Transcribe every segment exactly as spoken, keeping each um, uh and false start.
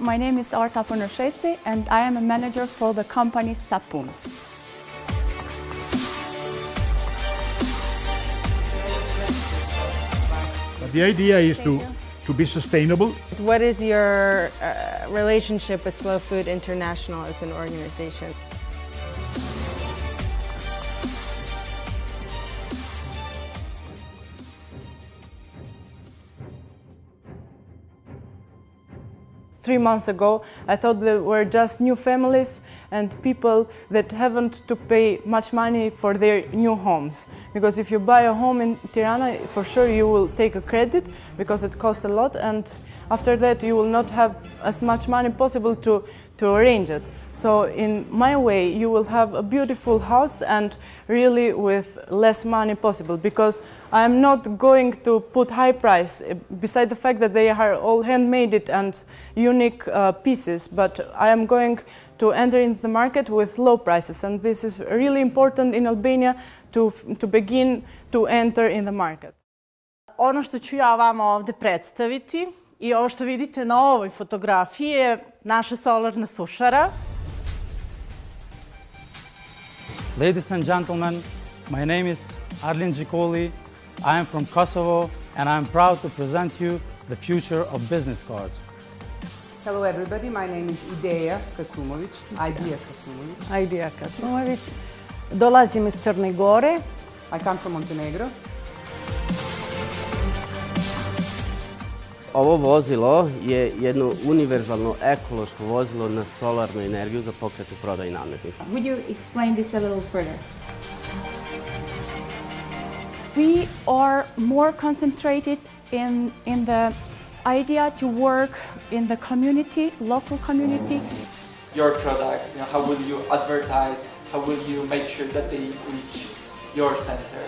my name is Arta Ponosheci and I am a manager for the company Sapun. But the idea is to, to be sustainable. What is your uh, relationship with Slow Food International as an organization? Three months ago, I thought they were just new families and people that haven't to pay much money for their new homes. Because if you buy a home in Tirana, for sure you will take a credit because it costs a lot, and after that you will not have as much money possible to, to arrange it. So in my way, you will have a beautiful house and really with less money possible, because I am not going to put high price, beside the fact that they are all handmade and unique uh, pieces, but I am going to enter into the market with low prices, and this is really important in Albania to, to begin to enter in the market. Ono što ću ja vama ovdje predstaviti i ovo što vidite na ovoj fotografiji je naša solarna sušara. Ladies and gentlemen, my name is Arlin Gjikoli. I am from Kosovo and I am proud to present you the future of business cards. Hello everybody, my name is Ideja Kasumović, Idea Kasumović. Idea Kasumović. Dolazim iz Crne Gore. I come from Montenegro. Ovo vozilo je jedno univerzalno ekološko vozilo na solarnu energiju za pokretnu prodaju namirnica. Would you explain this a little further? We are more concentrated in, in the idea to work in the community, local community. Your products, you know, how will you advertise, how will you make sure that they reach your center?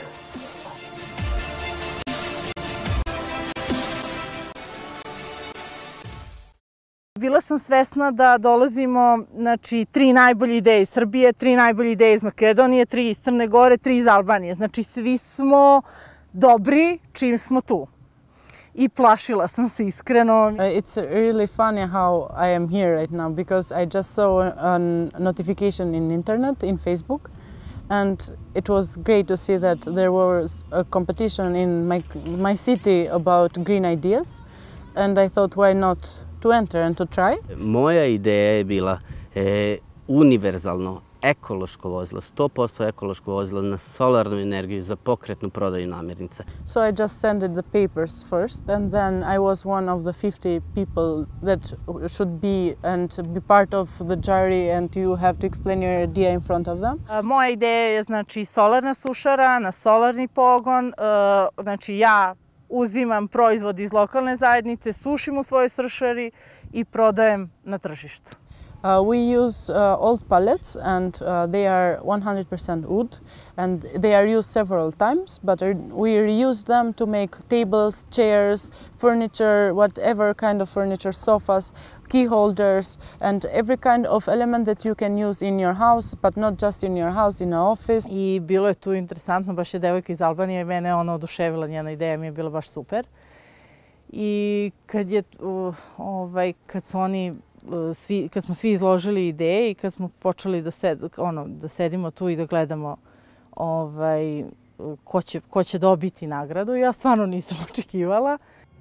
Bila sam svesna da dolazimo, znači, tri najbolje ideje iz Srbije, tri najbolje ideje iz Makedonije, tri iz Crne Gore, tri iz Albanije. Znači, svi smo dobri čim smo tu. I plašila sam se iskreno. It's really funny how I am here right now, because I just saw a notification in internet, in Facebook, and it was great to see that there was a competition in my, my city about green ideas, and I thought, why not to enter and to try? Moja ideja je bila e, univerzalno ekološko vozilo, sto posto ekološko vozilo na solarnu energiju za pokretnu prodaju namirnica. So I just sent the papers first, and then I was one of the fifty people that should be and be part of the jury, and you have to explain your idea in front of them. Uh, moja ideja je, znači, solarna sušara na solarni pogon. Uh, znači, ja uzimam proizvod iz lokalne zajednice, sušim u svojoj sušari i prodajem na tržištu. Uh, we use uh, old pallets, and uh, they are one hundred percent wood, and they are used several times, but we reuse them to make tables, chairs, furniture, whatever kind of furniture, sofas, key holders, and every kind of element that you can use in your house, but not just in your house, in an office. I bilo je tu interesantno, baš je devojka iz Albanije, mene ona oduševila, njena ideja mi je bila baš super. I kad je, uh, ovaj, kad su oni Svi, kad smo svi izložili ideje i kad smo počeli da, sed, ono, da sedimo tu i da gledamo ovaj, ko, će, ko će dobiti nagradu, ja stvarno nisam očekivala.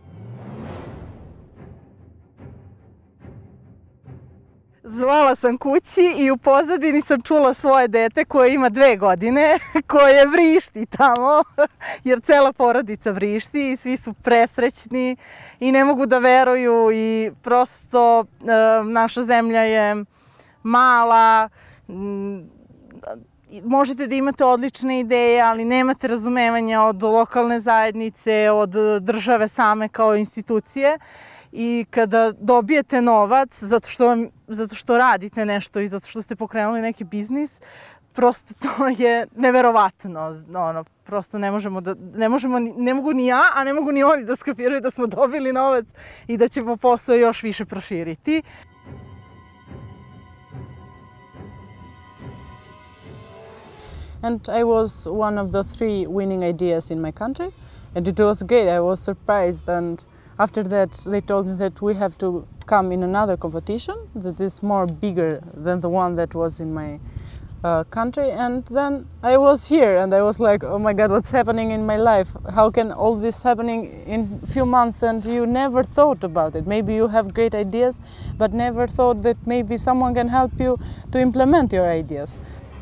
Zvala sam kući i u pozadini sam čula svoje dete koje ima dve godine, koje vrišti tamo, jer cela porodica vrišti i svi su presrećni i ne mogu da veruju i prosto e, naša zemlja je mala, m, možete da imate odlične ideje, ali nemate razumevanja od lokalne zajednice, od države same kao institucije. I kada dobijete novac zato što, zato što radite nešto i zato što ste pokrenuli neki biznis, prosto to je neverovatno. Ono, prosto ne možemo da, ne možemo, ne mogu ni ja, a ne mogu ni oni da skapiraju da smo dobili novac i da ćemo posao još više proširiti. And I was one of the three winning ideas in my country, and it was great. I was surprised, and After that, they told me that we have to come in another competition that is more bigger than the one that was in my uh, country. And then I was here and I was like, oh my God, what's happening in my life? How can all this happening in a few months and you never thought about it? Maybe you have great ideas, but never thought that maybe someone can help you to implement your ideas.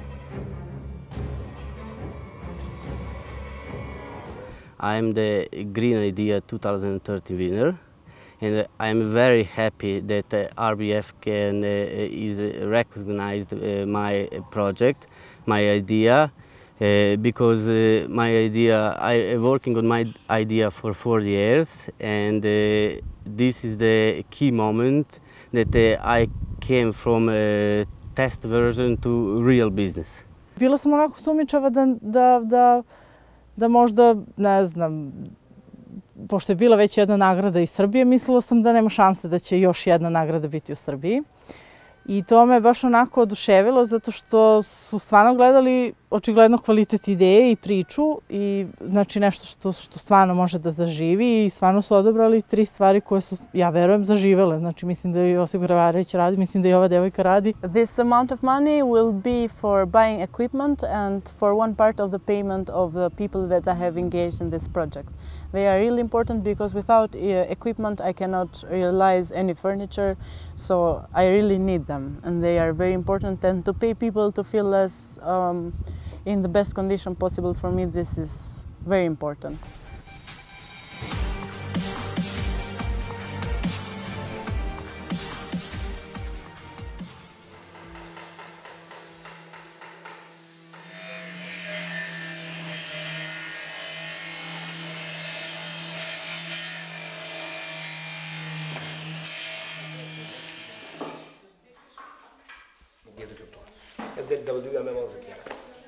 I'm the Green Idea two thousand thirty winner, and I'm very happy that uh, R B F can uh, is uh, recognized uh, my project, my idea, uh, because uh, my idea, I am working on my idea for four years, and uh, this is the key moment that uh, I came from a test version to real business. Bila sam onako sumnjičava da, da, da da možda, ne znam, pošto je bila već jedna nagrada iz Srbije, mislila sam da nema šanse da će još jedna nagrada biti u Srbiji. I to me baš onako oduševilo zato što su stvarno gledali očigledno kvalitet ideje i priču i znači nešto što, što stvarno može da zaživi i stvarno su odabrali tri stvari koje su, ja verujem, zaživele. Znači mislim da i Josip Gravarević radi, mislim da i ova devojka radi. This amount of money will be for buying equipment and for one part of the payment of the people that I have engaged in this project. They are really important because without uh, equipment I cannot realize any furniture, so I really need them and they are very important, and to pay people to feel us um, in the best condition possible, for me this is very important. Da budu me malo zatjera.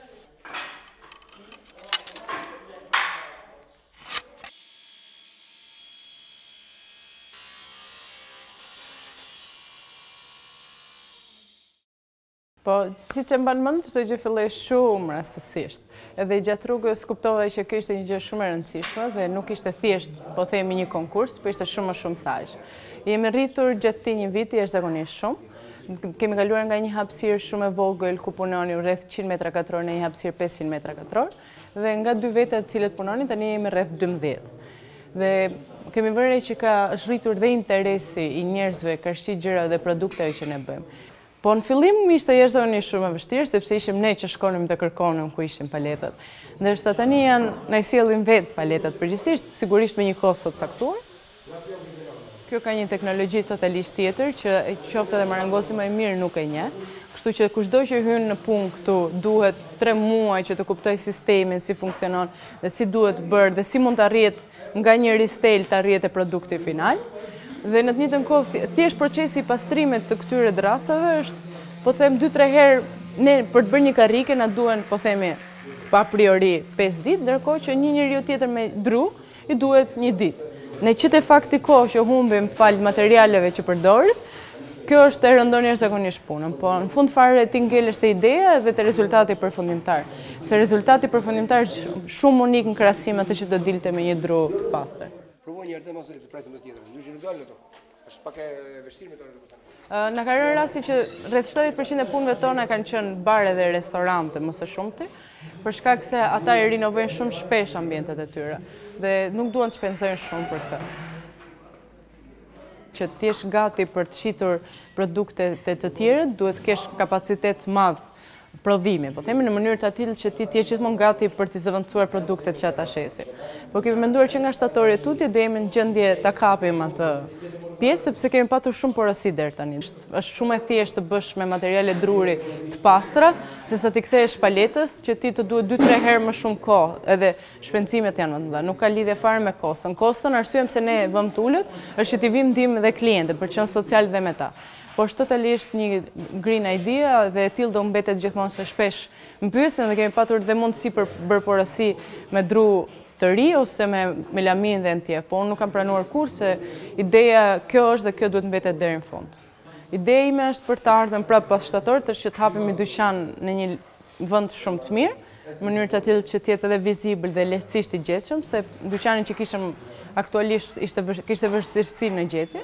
Po, si që mban mend, çdo gjë filloi shumë rastësisht. Edhe gjatë rrugës kuptova që kjo ishte një gjë shumë e rëndësishme dhe nuk ishte thjesht, po themi, një konkurs, por ishte shumë më shumë se aq. Jemi rritur gjatë këtij një viti jashtëzakonisht shumë. Kemi kaluar nga një hapësirë shumë e vogël ku punonim rreth qind metra katror në një hapësirë pesëqind metra katror dhe nga dy vete të cilët punonin tani jemi rreth dymbëdhjetë. Dhe kemi vënë që ka është rritur dhe interesi i njerëzve ka shqit gjëra dhe produkteve që ne bëjmë. Po në fillim ishte jashtëzakonisht shumë e vështirë sepse ishim ne që shkonim të kërkonim ku ishin paletat. Ndërsa tani janë na i sjellin vetë paletat përgjithsisht, sigurisht me një kohë të caktuar. Kjo ka një teknologji totalisht tjetër që qoftë edhe marangosi më i mirë nuk e njeh. Kështu që kushdo që hyn në punë këtu duhet tre muaj që të kuptoj sistemin, si funksionon dhe si duhet bërë dhe si mund të arrihet nga një ristel të arrihet e produkti final. Dhe në të njëjtën kohë thjesht procesi i pastrimit të këtyre drasave është, po them, dy tre herë ne për të bërë një karrike na duhen, po themi, pa priori pesë ditë, ndërkohë që një njeriu tjetër me dru i duhet një ditë. Ne që të fakti kohë që humbim fal materialeve që përdorim, kjo është e rëndon jashtëzakonisht punën, po në fund fare ti ngelesh te ideja dhe te rezultati përfundimtar. Se rezultati përfundimtar është shumë unik në krahasim atë që do dilte me një dru të pastër. Provoj një herë të mos e të presim të tjetër. Ndyshe nuk dalin ato. Është pak e vështirë me tonë. Në ka rënë rasti që rreth shtatëdhjetë përqind e punëve tona kanë qenë bare dhe restorante më së shumti, për shkak se ata i rinovojnë shumë shpesh ambientet e tyre dhe nuk duan të shpenzojnë shumë për këtë. Që të jesh gati për të shitur produkte të të tjerët, duhet të kesh kapacitet madh prodhimi, po themi në mënyrë të tillë që ti të jesh gjithmonë gati për të zëvendësuar produktet që ata shesin. Po kemi menduar që nga shtatori e tutje do jemi në gjendje ta kapim atë pjesë sepse kemi patur shumë porosi deri tani. Është shumë e thjeshtë të bësh me materiale druri të pastra, sesa ti kthehesh paletës që ti të duhet dy tre herë më shumë kohë, edhe shpenzimet janë më të mëdha. Nuk ka lidhje fare me kostën. Kostën arsye pse ne vëmë tulët është që ti vim ndihmë dhe klientët për të qenë social dhe me ta. Po është totalisht një green idea dhe e tillë do mbetet gjithmonë se shpesh mbyesen dhe kemi patur dhe mundësi për bërë porosi me dru të ri ose me melamin dhe ntje, po unë nuk kam pranuar kur se ideja kjo është dhe kjo duhet mbetet deri në fund. Ideja ime është për të ardhur prapë pas shtatorit është që të hapim një dyqan në një vend shumë të mirë, në mënyrë të tillë që të jetë edhe vizibël dhe lehtësisht i gjetshëm, se dyqanin që kishëm aktualisht kishte vështirësi në gjetje.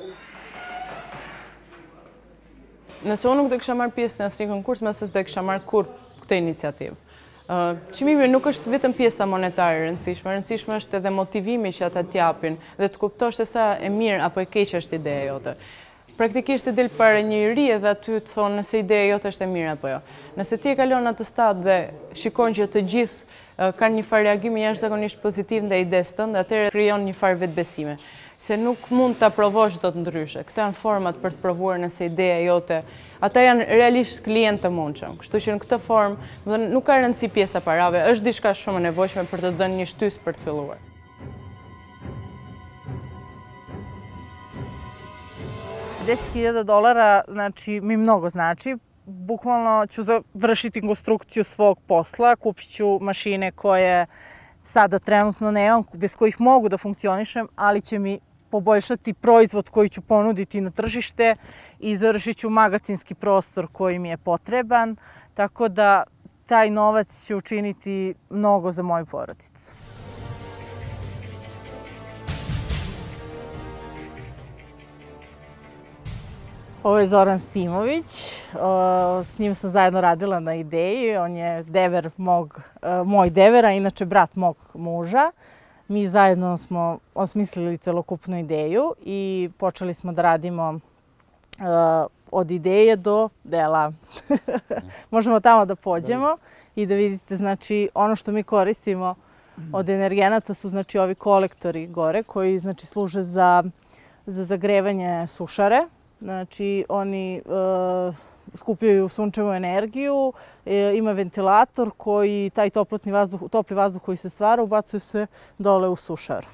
Nëse unë nuk do kisha marrë pjesë në asnjë konkurs, më se s'do kisha marrë kur këtë iniciativë. Çmimi nuk është vetëm pjesa monetare e rëndësishme, e rëndësishme është edhe motivimi që ata t'japin dhe të kuptosh se sa e mirë apo e keqe është ideja jote. Praktikisht të del para një iri edhe aty të thonë nëse ideja jote është e mirë apo jo. Nëse ti e kalon atë stad dhe shikon që të gjithë kanë një farë reagimi jashtëzakonisht pozitiv ndaj idesë tënde, atëherë krijon një farë vetbesime. Se nuk mund ta provosh dot ndryshe. Këto janë format për të provuar nëse ideja jote, ata janë realisht klientë të mundshëm. Kështu që në këtë formë, do nuk ka rëndësi pjesa parave, është diçka shumë e nevojshme për të dhënë një shtys për të filluar. deset hiljada dolara, znači, mi mnogo znači. Bukvalno ću završiti konstrukciju svog posla, kupit ću mašine koje sada trenutno nemam, bez kojih mogu da funkcionišem, ali će mi poboljšati proizvod koji ću ponuditi na tržište i završit ću magacinski prostor koji mi je potreban, tako da taj novac će učiniti mnogo za moju porodicu. Ovo je Zoran Simović, s njim sam zajedno radila na ideji, on je dever mog, moj dever, a inače brat mog muža. Mi zajedno smo osmislili celokupnu ideju i počeli smo da radimo od ideje do dela. Možemo tamo da pođemo i da vidite, znači, ono što mi koristimo od energenata su, znači, ovi kolektori gore koji, znači, služe za, za zagrevanje sušare. Znači, oni e, skupljaju sunčevu energiju, e, ima ventilator koji, taj toplotni vazduh, topli vazduh koji se stvara, ubacuje se dole u sušaru.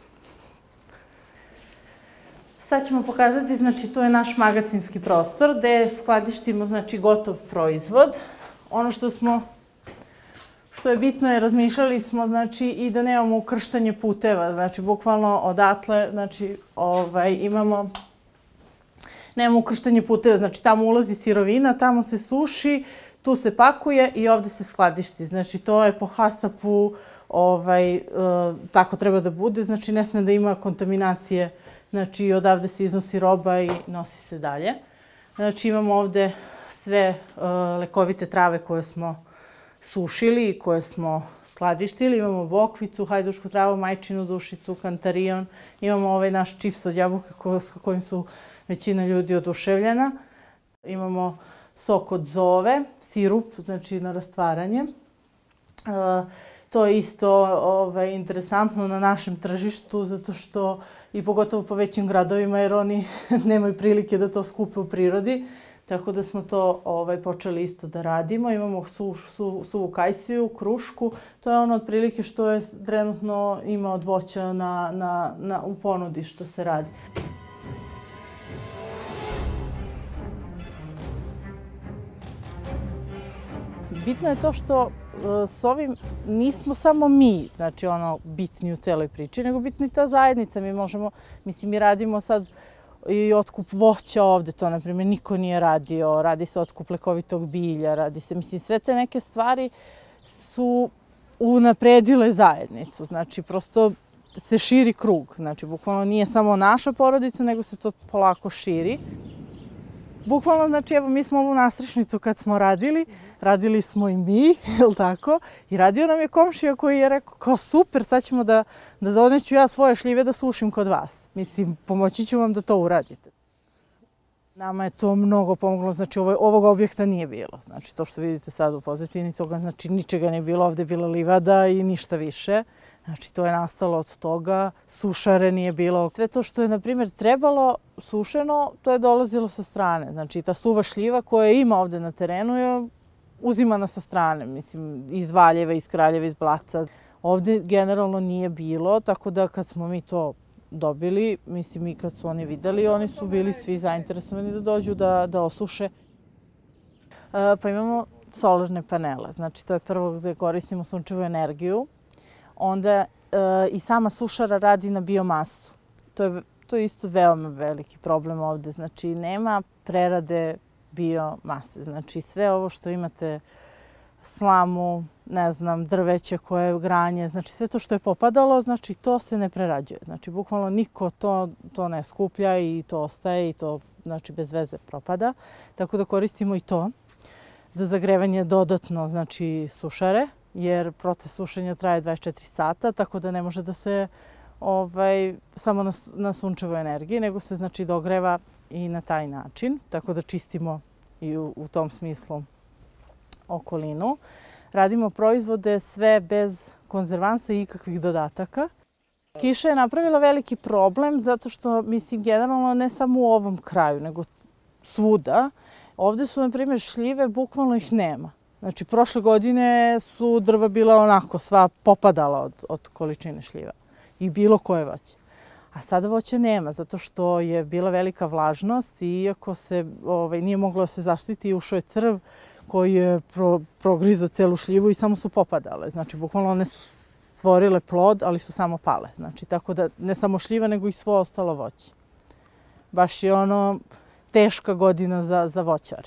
Sad ćemo pokazati, znači, to je naš magacinski prostor gde skladištimo, znači, gotov proizvod. Ono što smo, što je bitno je, razmišljali smo, znači, i da nemamo ukrštanje puteva, znači, bukvalno odatle, znači, ovaj, imamo Nemamo ukrštanje puteva, znači tamo ulazi sirovina, tamo se suši, tu se pakuje i ovde se skladišti. Znači to je po hasapu, ovaj, e, tako treba da bude, znači ne sme da ima kontaminacije, znači odavde se iznosi roba i nosi se dalje. Znači imamo ovde sve e, lekovite trave koje smo sušili i koje smo skladištili. Imamo bokvicu, hajdušku travu, majčinu dušicu, kantarion. Imamo ovaj naš čips od jabuka ko, s kojim su većina ljudi oduševljena. Imamo sok od zove, sirup, znači na rastvaranje. E, to je isto ovaj, interesantno na našem tržištu, zato što i pogotovo po većim gradovima, jer oni nemaju prilike da to skupe u prirodi. Tako da smo to ovaj, počeli isto da radimo. Imamo su, su, suvu kajsiju, krušku. To je ono otprilike što je trenutno ima od voća na, na, na, u ponudi što se radi. Bitno je to što s ovim nismo samo mi, znači ono, bitni u celoj priči, nego bitna i ta zajednica. Mi možemo, mislim, mi radimo sad i otkup voća ovde, to, na primjer, niko nije radio, radi se otkup lekovitog bilja, radi se, mislim, sve te neke stvari su unapredile zajednicu, znači, prosto se širi krug, znači, bukvalno nije samo naša porodica, nego se to polako širi. Bukvalno, znači, evo, mi smo ovu nastrešnicu kad smo radili, radili smo i mi, jel tako? I radio nam je komšija koji je rekao, kao super, sad ćemo da, da doneću ja svoje šljive da sušim kod vas. Mislim, pomoći ću vam da to uradite. Nama je to mnogo pomoglo, znači ovo, ovog objekta nije bilo. Znači to što vidite sad u pozadini, toga znači ničega nije bilo, ovde je bila livada i ništa više. Znači to je nastalo od toga, sušare nije bilo. Sve to što je, na primjer, trebalo sušeno, to je dolazilo sa strane. Znači ta suva šljiva koja ima ovde na terenu je uzimana sa strane, mislim, iz Valjeva, iz Kraljeva, iz Blaca. Ovde generalno nije bilo, tako da kad smo mi to dobili, mislim, i kad su oni videli, oni su bili svi zainteresovani da dođu da, da osuše. E, pa imamo solarne panele, znači to je prvo gde koristimo sunčevu energiju. Onda e, i sama sušara radi na biomasu. To je, to je isto veoma veliki problem ovde, znači nema prerade biomase. Znači sve ovo što imate slamu, ne znam, drveće koje granje, znači sve to što je popadalo, znači to se ne prerađuje. Znači bukvalno niko to, to ne skuplja i to ostaje i to znači bez veze propada. Tako da koristimo i to za zagrevanje dodatno, znači sušare, jer proces sušenja traje dvadeset četiri sata, tako da ne može da se ovaj, samo na, na sunčevoj energiji, nego se znači dogreva i na taj način, tako da čistimo i u, u tom smislu okolinu. Radimo proizvode sve bez konzervansa i ikakvih dodataka. Kiša je napravila veliki problem zato što, mislim, generalno ne samo u ovom kraju, nego svuda. Ovde su, na primjer, šljive, bukvalno ih nema. Znači, prošle godine su drva bila onako sva popadala od, od količine šljiva i bilo koje voće. A sada voća nema, zato što je bila velika vlažnost i iako se ovaj, nije moglo da se zaštiti, ušao je crv koji je pro, progrizao celu šljivu i samo su popadale. Znači, bukvalno one su stvorile plod, ali su samo pale. Znači, tako da ne samo šljiva, nego i svo ostalo voće. Baš je ono teška godina za, za voćare.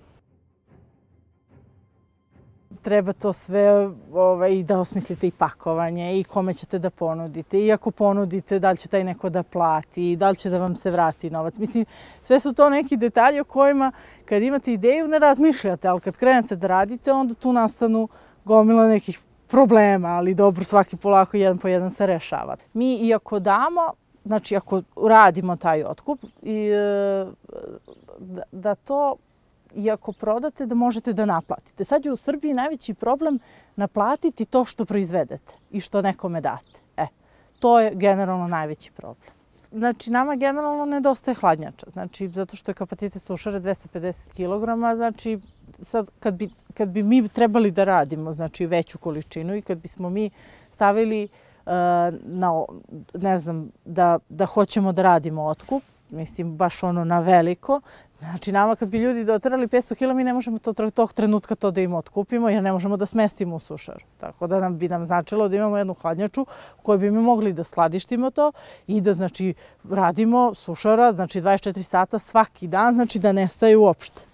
Treba to sve ovaj, da osmislite i pakovanje i kome ćete da ponudite. I ako ponudite, da li će taj neko da plati, da li će da vam se vrati novac. Mislim, sve su to neki detalji o kojima kad imate ideju ne razmišljate, ali kad krenete da radite, onda tu nastanu gomila nekih problema, ali dobro, svaki polako jedan po jedan se rešava. Mi iako damo, znači ako radimo taj otkup, i, da, da to i ako prodate, da možete da naplatite. Sad je u Srbiji najveći problem naplatiti to što proizvedete i što nekome date. E, to je generalno najveći problem. Znači, nama generalno nedostaje hladnjača, znači, zato što je kapacitet sušare dvesta pedeset kilograma, znači, sad, kad bi, kad bi mi trebali da radimo, znači, veću količinu i kad bismo mi stavili, uh, na, ne znam, da, da hoćemo da radimo otkup, mislim, baš ono na veliko. Znači, nama kad bi ljudi doterali petsto kila, mi ne možemo to, tog trenutka to da im otkupimo, jer ne možemo da smestimo u sušaru. Tako da nam bi nam značilo da imamo jednu hladnjaču u kojoj bi mi mogli da skladištimo to i da, znači, radimo sušara, znači, dvadeset četiri sata svaki dan, znači, da nestaje uopšte.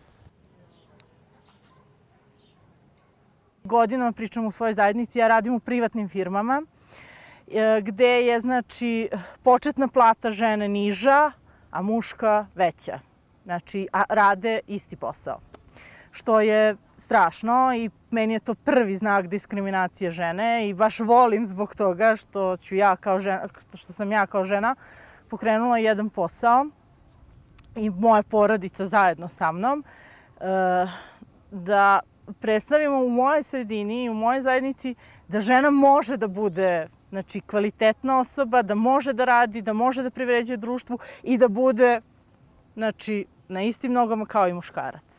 Godinama pričam u svojoj zajednici, ja radim u privatnim firmama, gde je, znači, početna plata žene niža, a muška veća. Znači, a rade isti posao. Što je strašno i meni je to prvi znak diskriminacije žene i baš volim zbog toga što, ću ja kao žena, što sam ja kao žena pokrenula jedan posao i moja porodica zajedno sa mnom, da predstavimo u mojoj sredini i u mojoj zajednici da žena može da bude, znači, kvalitetna osoba, da može da radi, da može da privređuje društvu i da bude, znači, na istim nogama kao i muškarac.